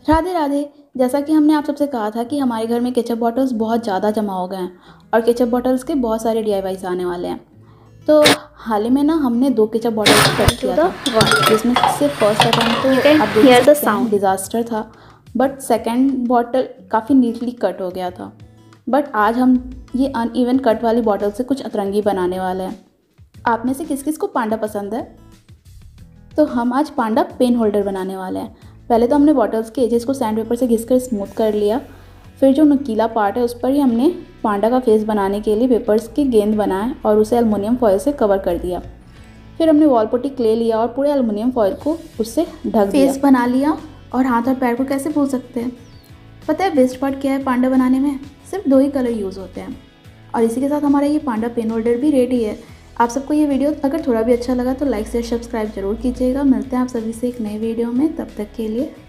राधे राधे। जैसा कि हमने आप सबसे कहा था कि हमारे घर में केचप बॉटल्स बहुत ज़्यादा जमा हो गए हैं और केचप बॉटल्स के बहुत सारे DIYs आने वाले हैं। तो हाल ही में ना हमने 2 केचप बॉटल्स कट किया था, जिसमें से फर्स्ट अटेम्प्ट तो आप देख सकते हैं डिज़ास्टर था, बट सेकेंड बॉटल काफ़ी नीटली कट हो गया था। बट आज हम ये अनइवन कट वाली बॉटल से कुछ अतरंगी बनाने वाले हैं। आप में से किस किस को पांडा पसंद है? तो हम आज पांडा पेन होल्डर बनाने वाले हैं। पहले तो हमने बॉटल्स के एजेस को सैंड पेपर से घिसकर स्मूथ कर लिया। फिर जो नुकीला पार्ट है उस पर ही हमने पांडा का फेस बनाने के लिए पेपर्स की गेंद बनाए और उसे एल्युमिनियम फॉयल से कवर कर दिया। फिर हमने वॉल पुट्टी क्ले लिया और पूरे एल्युमिनियम फॉयल को उससे ढक दिया। फेस बना लिया। और हाथ और पैर को कैसे भूल सकते हैं? पता है बेस्ट पार्ट क्या है पांडा बनाने में? सिर्फ 2 ही कलर यूज़ होते हैं। और इसी के साथ हमारा ये पांडा पेन होल्डर भी रेडी है। आप सबको ये वीडियो अगर थोड़ा भी अच्छा लगा तो लाइक शेयर सब्सक्राइब जरूर कीजिएगा। मिलते हैं आप सभी से एक नए वीडियो में, तब तक के लिए